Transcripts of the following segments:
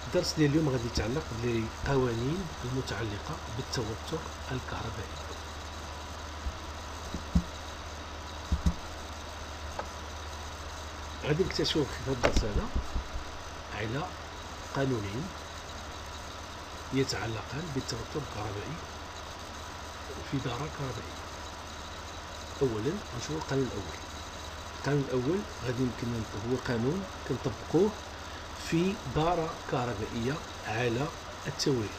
الدرس ديال اليوم غادي يتعلق بالقوانين المتعلقة بالتوتر الكهربائي. غادي نكتشفوا في هذا الدرس هذا على قانونين يتعلقان بالتوتر الكهربائي في دارة كهربائية. أولا نشوفوا القانون الأول. القانون الأول غادي يمكننا هو قانون كنطبقوه في دارة كهربائية على التوالي.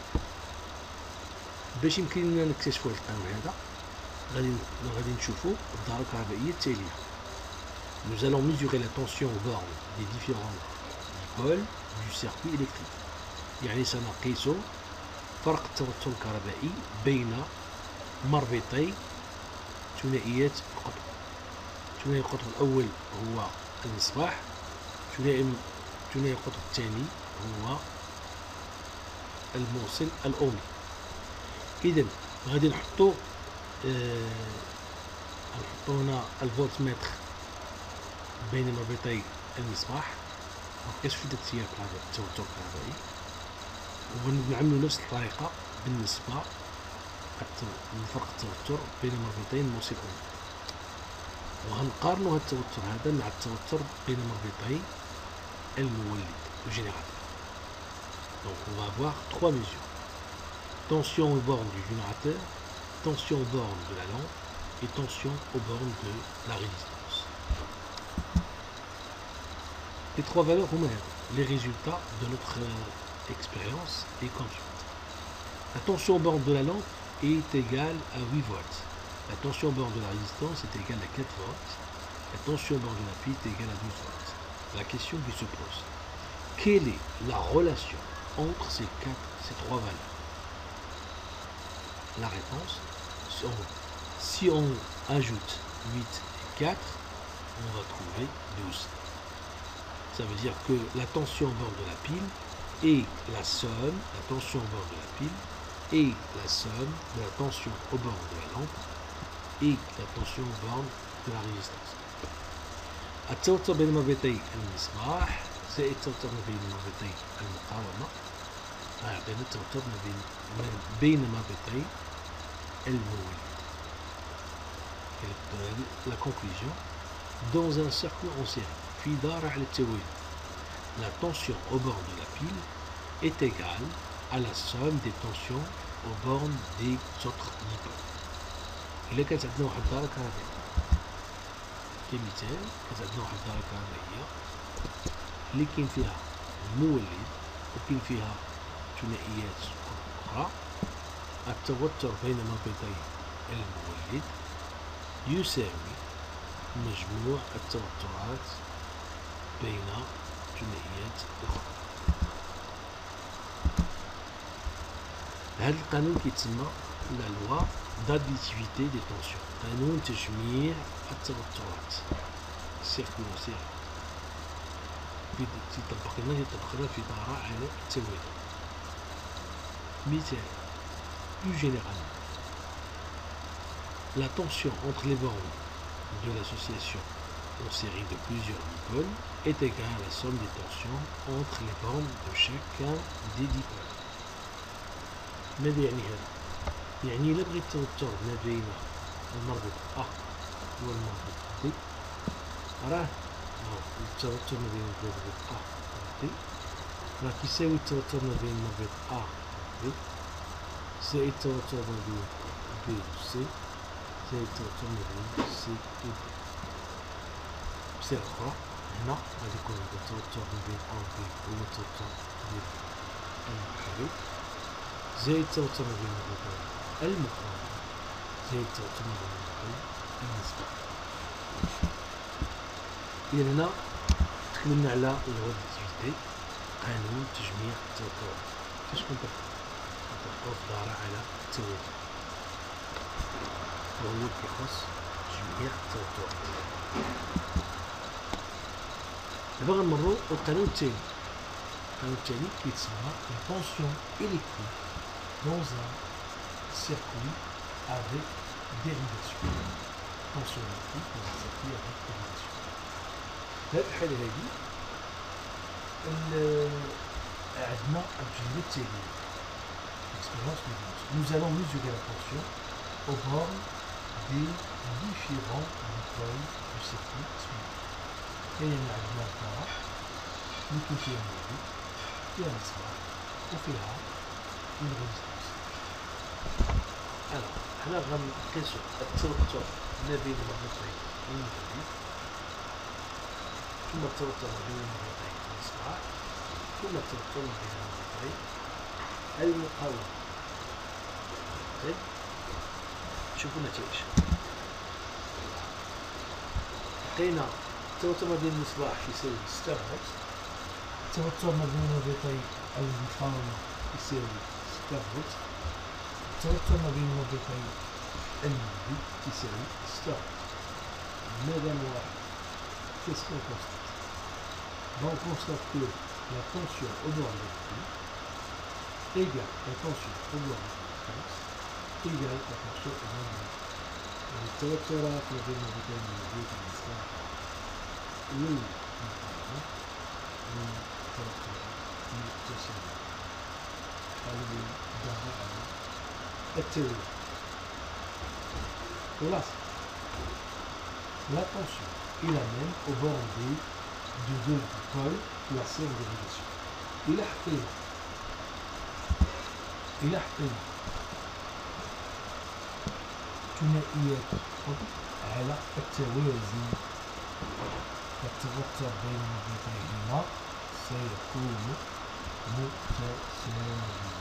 باش يمكن لنا نكتشفوا هذا القانون هذا غادي نشوفوا الدارة الكهربائية التالية. Nous allons mesurer la tension aux bornes des différents dipoles du circuit électrique. يعني سنقيس فرق التوتر الكهربائي بين مربطي ثنائيات القطب. ثنائي القطب الأول هو المصباح، ثنائي القطب الثاني هو الموصل الأومي. إذا غادي نحطو هنا الفولتمتر بين مربطي المصباح ونقيسو في داك السياق هذا التوتر الكهربائي، ونعملو نفس الطريقة بالنسبة لفرق التوتر بين مربطين الموصل الأومي، وغنقارنو هاد التوتر هذا مع التوتر بين مربطي المولد الجينيراتور. Donc on va avoir trois mesures: tension aux bornes du générateur, tension aux bornes de la lampe et tension aux bornes de la résistance. Les trois valeurs sont les résultats de notre expérience et comme suit. La tension aux bornes de la lampe est égale à 8 volts. La tension aux bornes de la résistance est égale à 4 volts. La tension aux bornes de la pile est égale à 12 volts. La question qui se pose: quelle est la relation entre ces trois valeurs? La réponse, si on ajoute 8 et 4, on va trouver 12. Ça veut dire que la tension au bord de la pile est la somme, la tension au bord de la pile est la somme de la tension au bord de la lampe et la tension au bord de la résistance. التوتر بين مربطي المصباح زائد التوتر ما بين مربطي المقاومة غيعطينا التوتر بين مربطي المولد. La conclusion: dans un circuit en série في دارة على التوالي، la tension au bord de la pile est égale à la somme des tensions au bord des autres dipoles. إلا كانت عندنا واحد الدارة كهربائية كمثال، كانت عندنا واحد الدارة كهربائية اللي كاين فيها المولد وكاين فيها ثنائيات أخرى، التوتر بين مربطي المولد يساوي مجموع التوترات بين ثنائيات أخرى. هذا القانون كيتسمى لا لوا d'additivité des tensions، قانون تجميع التوترات. سيركل سيري يطبق لنا في دارة على التوالي. مثال: plus généralement, la tension entre les bornes de l'association en série de plusieurs dipoles est égale à la somme des tensions entre les bornes de chacun des dipoles. ماذا يعني هذا؟ يعني إلا بغيت التوتر ما بين المربط أ والمربط D، راه التوتر ما بين المربط أ و D راه كيساوي التوتر ما بين المربط أ و D زائد التوتر ما بين B و C زائد التوتر ما بين C و D. بصيغة أخرى هنا غادي يكون عندنا التوتر ما بين أ و B هو التوتر ديال المحرك زائد التوتر ما بين المربطين المقاومة زائد التوتر ما بين المربطين المصباح. إذا هنا تكلمنا على لوا ديكتيفيتي، قانون تجميع التوترات. كيفاش كنطبقوه في دارة على التوالي، وهو كيخص تجميع التوترات. دابا غنمرو للقانون الثاني. القانون الثاني كيتسمى la tension électrique dans un circuit avec dérivation. tension électrique dans un circuit avec dérivation. في هذه الحالة هذه عندنا التجربة التالية. Nous allons mesurer la tension aux bornes des différents dipôles du circuit suivant. كاين عندنا الطرح اللي كاين فيها الموجب، فيها المصباح وفيها الريزيستانس. Alors حنا غنقيسو التوتر ما بين الربطين الموجب، ثم التوتر ما بين الربطين المصباح، ثم التوتر ما بين الربطين المقاومة. طيب شوفوا النتائج. لقينا التوتر ما بين المصباح يساوي 6 فولت، التوتر ما بين الربطين المقاومة يساوي 6 فولت، التوتر ما بين الربطين الموجب يساوي 6 فولت. ماذا نلاحظ؟ Qu'est-ce qu'on constate? On constate que la tension au bord de l'électrode égale la tension au bord de l'électrode égale la tension au bord de l'électrode. التوترات ما بين الربطين الموجب والمصباح والمقاومة من توترات متساوية. هذه دالة على التوازن. خلاص la tension est la même au bord de deux dipôles placés en dérivation. إلى حقنا ثنائيات القطب على التوازي، التوتر بين الربطيهما سيكون متساويا.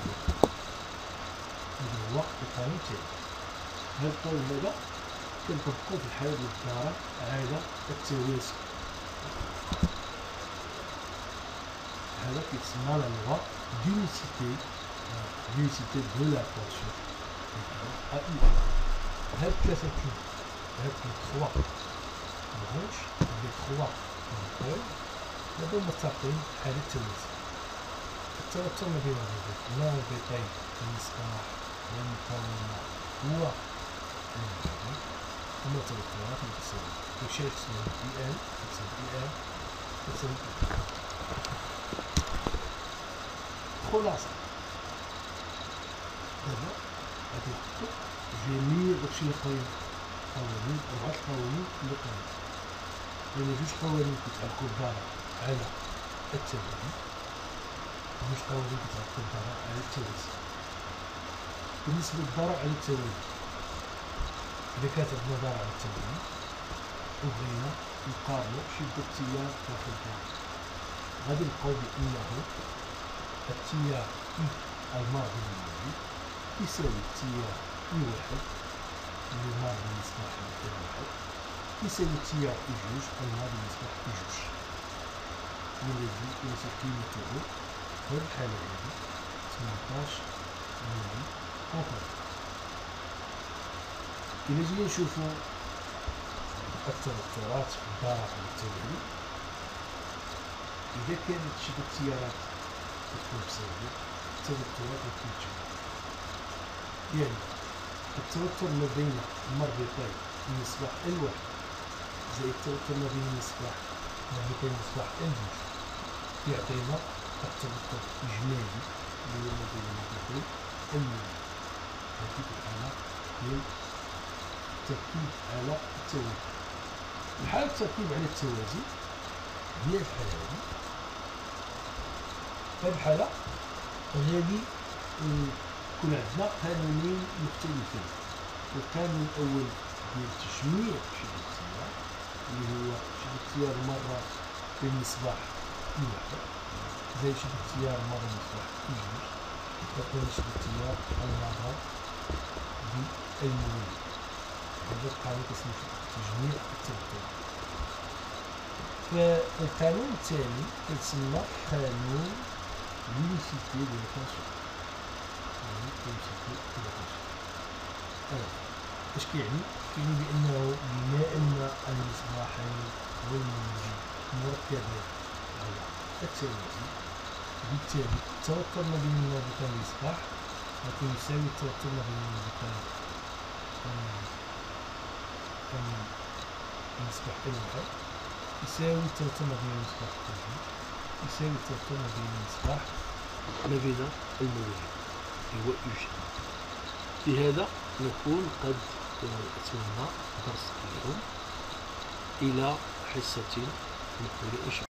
هذا هو القانون التالي. هذا القانون هذا كنطبقو في الحالة ديال الكهرباء على التوازي. هذا كيتسمى لا لوا d'unicité de la tension AU. هاد ثلاثة كيلو، هاد لي 3 برونش، لي 3 ديبول هادو متفقين على التوازي. التوتر ما بين الربطين المصباح والمقاومة هو الموجب، هما توترات متساوية. وشي تساوي EL تساوي تساوي خلاصة. دابا غادي نحطو جميع داكشي اللي قرينا، قوانين 4 القوانين اللي قرينا. كاين جوج قوانين كيتعلقو بالضرر على التوازي، جوج قوانين كيتعلقو بالضرر على التوازي. بالنسبة للضرر على التوازي، إذا كانت عندنا ضرر على التوازي وبغينا نقارنو شدة التيار داخل الضرر، غادي نلقاو بأنه التيار I الماضي الموجب يساوي التيار I1 اللي الماضي المصباح I1 يساوي التيار I2 الماضي المصباح I2، والذي يصل قيمته في الحالة هذه 18 ملي أمبير. إلا جينا نشوفو التوترات في الضرر على التوالي، إذا كانت شدة التيارات تكون بسالب، التوترات تكون بجذر. يعني التوتر ما بين المربطين المصباح L1 زائد التوتر ما بين مربطين المصباح L2 يعطينا التوتر الإجمالي اللي هو ما بين المربطين الموجب. هذه الحالة ديال التركيب على التوازي. الحالة التركيب على التوازي هي الحالة هذه. هذه الحالة غادي يكون عندنا قانونين مختلفين. القانون الأول ديال تجميع شدة التيار اللي هو شدة التيار مرة بالمصباح I1 زائد شدة التيار مرة بالمصباح I2 يعطينا شدة التيار المرة بالموجب. هذا القانون كيسمى تجميع التوتر. فالقانون الثاني كيتسمى قانون l'unicité de la tension. اش كيعني؟ كيعني بأنه بما أن المصباحين والموجب مركبان على التوازي، بالتالي التوتر ما بين مربطين المصباح غيكون يساوي التوتر ما بين مربطين المصباح L1 يساوي التوتر ما بين المصباح I2 يساوي التوتر ما بين المصباح ما بين المولد هو يوجد. بهذا نكون قد أتممنا درس اليوم. إلى حصة مقبلة إن شاء الله.